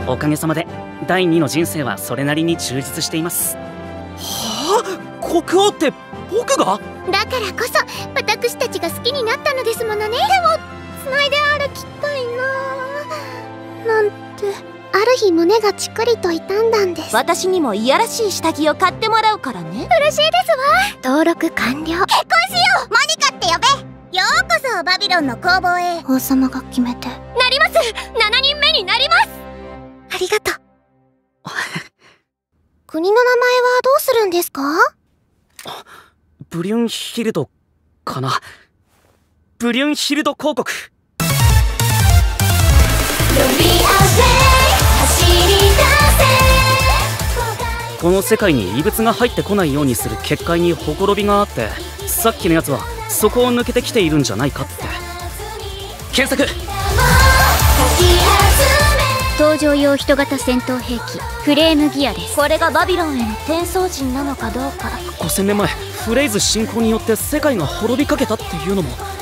おかげさまで第2の人生はそれなりに充実しています。 はあ、国王って僕が？ だからこそ私たちが好きになったのですものね。でも繋いで歩きたいななんて、ある日胸がチクリと痛んだんです。 私にもいやらしい下着を買ってもらうからね。 嬉しいですわ。登録完了。結婚しよう。モニカって呼べ。ようこそバビロンの工房へ。王様が決めて。なります。7人目になります。ありがとう。国の名前はどうするんですか？ ブリュンヒルドかな。ブリュンヒルド公国。この世界に異物が入ってこないようにする結界にほころびがあって、さっきのやつはそこを抜けてきているんじゃないかって。検索。 登場用人型戦闘兵器フレームギアです。 これがバビロンへの転送人なのかどうか。 5000年前フレイズ侵攻によって世界が滅びかけたっていうのも